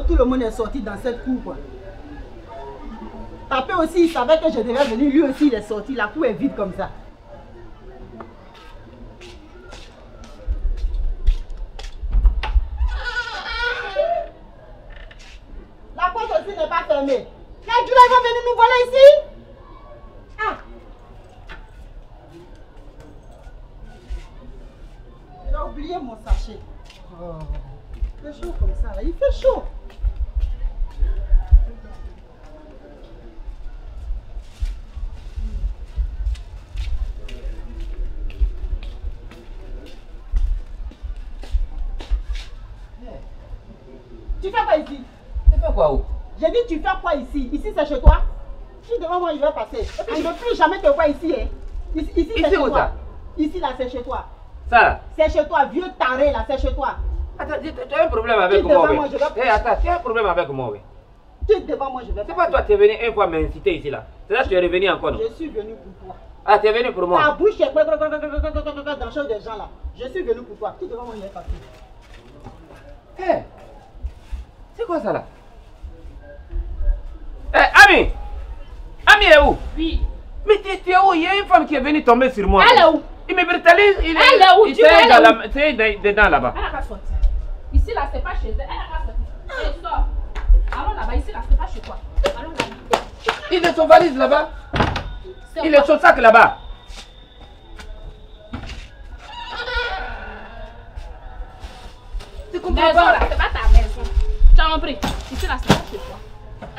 tout le monde est sorti dans cette cour, quoi. Tapé aussi, il savait que je devais venir, lui aussi il est sorti, la cour est vide comme ça. La porte aussi n'est pas fermée. Les Djoula vont venir nous voler ici. Ah! J'ai oublié mon sachet. Oh. Il fait chaud comme ça, là. Il fait chaud. Tu fais quoi ici? Tu fais quoi où? J'ai dit tu fais quoi ici? Ici c'est chez toi? Si devant moi je vais passer. Et puis je ne veux plus jamais te voir ici. Hein. Ici c'est chez toi. Ici là c'est chez toi. Ça là? C'est chez toi, vieux taré là, c'est chez toi. Attends, tu as un problème avec moi, oui. Attends, tu as un problème avec moi, oui. Tu devant moi, je vais. C'est pas toi, tu es venu une fois m'inciter ici là. C'est là que tu es revenu encore, non? Je suis venu pour toi. Ah, tu es venu pour moi? Ta bouche est dans le chose des gens là. Je suis venu pour toi. Tu devant moi, je vais passer. Hé! C'est quoi ça là? Hé, Ami! Ami est où? Oui. Mais tu es où? Il y a une femme qui est venue tomber sur moi. Elle est où? Il me brutalise. Elle est où? Il est dedans là-bas. Elle n'a pas sorti. Ici là, c'est pas chez elle. Elle n'a pas sorti. Elle sort. Allons là-bas. Ici là, c'est pas chez toi. Allons là-bas. Il est son valise là-bas. Il est son sac là-bas. Tu comprends Maison pas? là, c'est pas ta maison. Tu as compris? Ici là, c'est pas chez toi.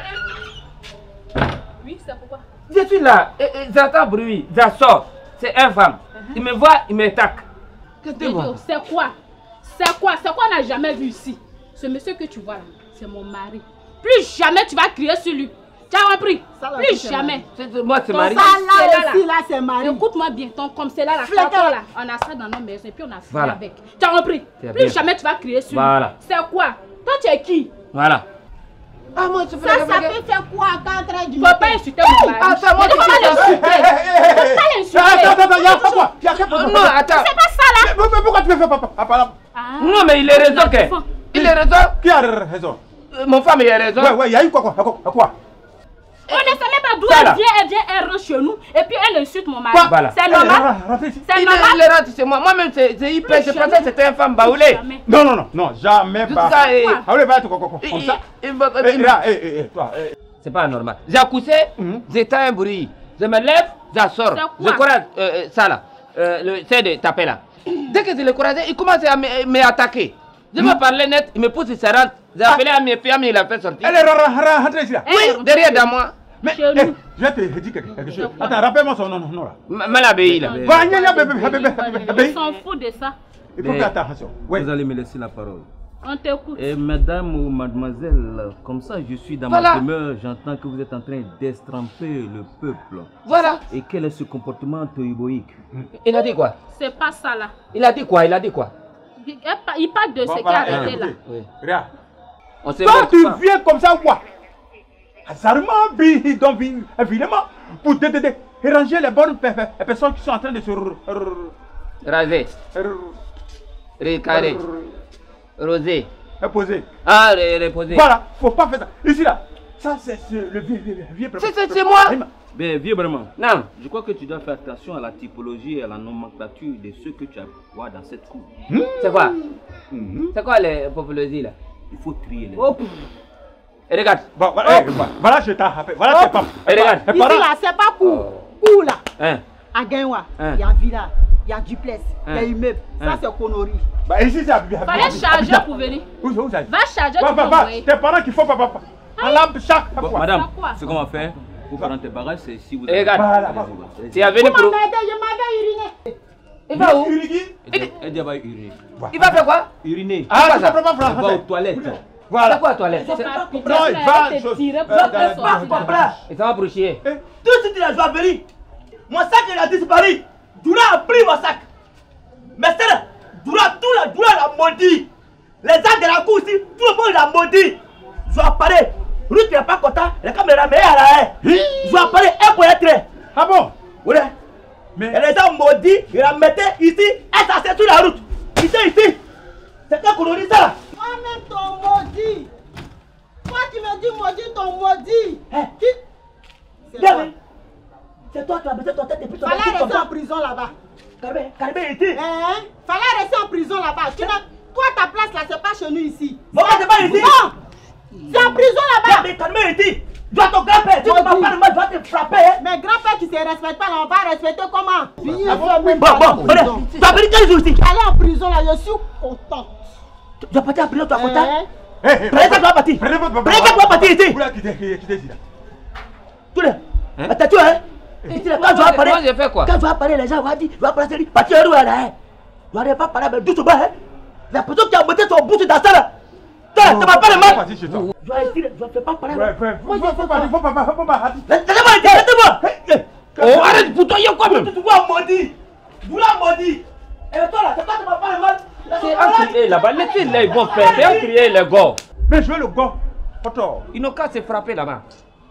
Oui, c'est pourquoi? Je suis là, j'entends bruit, je sors. C'est une femme. Il me voit, il m'attaque. Qu'est-ce que tu vois? C'est quoi? C'est quoi? C'est quoi on n'a jamais vu ici? Ce monsieur que tu vois là, c'est mon mari. Plus jamais tu vas crier sur lui. Tu as compris? Plus jamais. Moi, c'est Marie. Ça là aussi, là, c'est Marie. Écoute-moi bien, comme c'est là, la carton là, on a ça dans nos maisons et puis on a fait avec. Tu as compris? Plus jamais tu vas crier sur lui. C'est quoi? Toi, tu es qui? Voilà. Ah, moi, je fais ça peut faire quoi à 4h du matin? Faut pas insulter mon mari. Attends, moi, tu vas l'insulter. Faut pas l'insulter. Attends, y'a quoi? Non, attends. C'est pas ça là. Mais pourquoi tu me fais pas? Non, mais il a raison, que. Il a raison. Qui a raison? Mon femme, il a raison. Ouais, il y a eu quoi? On ne sait même pas d'où elle vient, elle rentre chez nous et puis elle insulte mon mari. Voilà. C'est normal. C'est normal. Il rentre chez moi. Moi-même, c'est hyper. Je pensais que c'était une femme baoulée. Non, jamais pas. Baoulée, va être comme ça. Toi. C'est pas normal. J'ai accouché, j'étais un bruit. Je me lève, je sors. Je courage, ça là. C'est de taper là. Dès que je le courage, il commence à m'attaquer. Je me parlais net, il me pousse, il se rentre. J'ai appelé à mes filles, il a fait sortir. Elle est rentrée ici là. Oui, derrière de moi. Mais je vais te dire quelque chose. Attends, rappelle-moi son nom là. Malabéi là. On s'en fout de ça. Il faut faire attention. Vous allez me laisser la parole. On t'écoute. Et madame ou mademoiselle, comme ça je suis dans ma demeure, j'entends que vous êtes en train d'estramper le peuple. Voilà. Et quel est ce comportement toïboïque? Il a dit quoi? C'est pas ça là. Il a dit quoi? Il parle de ce qui est arrêté là. Regarde. Toi tu viens comme ça, quoi? Hasardement, donc évidemment, pour déranger les bonnes personnes qui sont en train de se raser, récarrer, roser, reposer. Ah, reposer. Voilà, faut pas faire ça. Ici là, ça c'est le vieux. C'est moi. Ben, vieux vraiment. Non. Je crois que tu dois faire attention à la typologie et à la nomenclature de ceux que tu vois dans cette cour. C'est quoi? C'est quoi les populosies là? Il faut trier les. Et regarde. Voilà, je t'ai rappelé. Voilà, c'est pas. Et regarde. Ici là, c'est pas court. Court là. À Gaïwa, il y a villa, il y a duplex, il y a immeuble. Ça c'est Connery. Bah ici c'est Abidjan. Fallait charger pour venir. Où ça? Va charger, tu peux envoyer. Tes parents qu'il faut pas. En lampe chaque fois. Madame, ce qu'on va faire pour prendre tes bagages, c'est si vous avez... Regarde. Tu as venu pour... Je m'avais uriné. Il va où? Elle va uriner. Il va faire quoi? Uriner. Ah, ça va aux toilettes. Voilà. C'est quoi toilette? Non, il va il va pour chier. Tout ce qu'il a joué à venir. Mon sac il a disparu. Doura a pris mon sac. Mais c'est Doura l'a maudit. Les gens de la cour aussi, tout le monde l'a maudit. Je dois parler. Ruth n'est pas content. La caméra est là. Je dois parler un pour être. Ah bon? Oui. Mais les gens maudits, ils la mettaient ici. Elle s'assied sur la route. Ici. C'est quoi qu'on dit ça là? Toi-même ton maudit. tu maudis ton maudit. C'est toi qui as baissé ton tête depuis ton fallait rester en prison là-bas. Caribé était. Fallait rester en prison là-bas. Toi, ta place là, c'est pas chez nous ici. Mon père, c'est pas ici. Non. C'est en prison là-bas. Mais Caribé était. Tu dois ton grand-père. Si tu ne vas pas de moi, je vais te frapper. Mais grand-père qui ne se respecte pas, là, on va respecter comment? Bon, tu as venu quel jour ici? Aller en prison là, je suis content. Tu vas partir en prison, tu es content? Prenez ça, tu vas partir. Prenez ça, tu vas partir ici. Vous là, quittez ici là. Tout le monde. Attends, tu vois, hein? Quand je vais parler, moi j'ai fait quoi? quand je vais parler, les gens vont dire, je vais parler, c'est lui. Partir où là, hein? Je n'arrive pas à parler avec douce bas, hein? La personne qui a monté son bouche dans ça là. Ça m'a pas le mal. Je vais pas parler. Faut pas. Laissez-moi, laissez-moi. Oh, arrête pour toi, il y a quoi même? Tu vois, maudit. Vous là, maudit. Et toi là, c'est toi qui m'as pas le mal. C'est un crier là-bas, laissez-les, ils vont faire. C'est un crier les gars. Mais je veux le gars. Photo. Ils n'ont qu'à se frapper là-bas.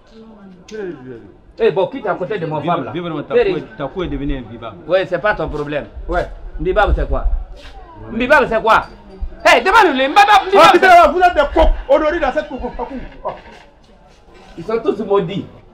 Eh bon, quitte à côté de mon femme là. Ta cou est devenu invivable. Ouais, c'est pas ton problème. Ouais. Mbibab c'est quoi? Mbibab c'est quoi? Hey, demande-le, Mbibab. Vous êtes des coqs honorés dans cette coco. Ils sont tous maudits.